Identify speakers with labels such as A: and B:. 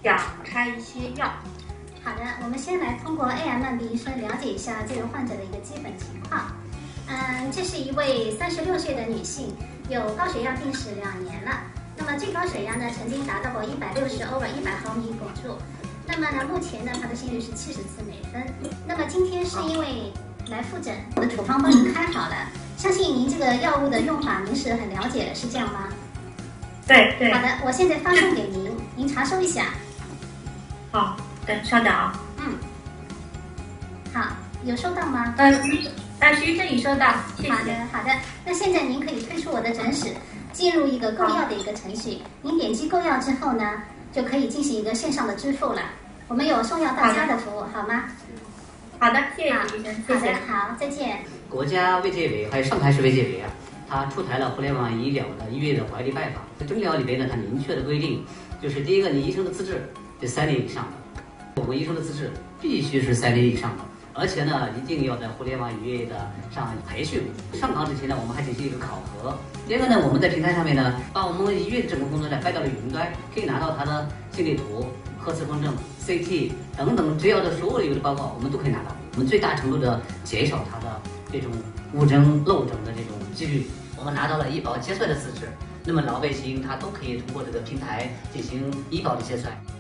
A: 想开一些药。
B: 好的，我们先来通过 AMB 医生了解一下这位患者的一个基本情况。这是一位36岁的女性，有高血压病史2年了。那么最高血压呢，曾经达到过160/100毫米汞柱。那么呢，目前呢，她的心率是70次每分。那么今天是因为来复诊，我的处方帮您开好了，相信您这个药物的用法您是很了解的，是这样吗？
A: 对对。
B: 好的，我现在发送给您，您查收一下。
A: 好的，稍等啊。
B: 好，有收到吗？
A: 徐医生已收到，谢谢。
B: 好的，好的。那现在您可以退出我的诊室，进入一个购药的一个程序。您点击购药之后呢，就可以进行一个线上的支付了。我们有送药到家的服务，好吗？
A: 好的，谢谢徐医生，谢谢。
B: 好，再见。
C: 国家卫健委还有上海市卫健委啊，它出台了互联网医疗的医院的管理办法。在诊疗里边呢，它明确的规定，就是第一个，你医生的资质是3年以上的，我们医生的资质必须是3年以上的。而且呢，一定要在互联网医院的上培训。上岗之前呢，我们还进行一个考核。第二个呢，我们在平台上面呢，把我们医院的整个工作呢摆到了云端，可以拿到它的心电图、核磁共振、CT 等等只要的所有的报告，我们都可以拿到。我们最大程度的减少它的这种误诊漏诊的这种几率。我们拿到了医保结算的资质，那么老百姓他都可以通过这个平台进行医保的结算。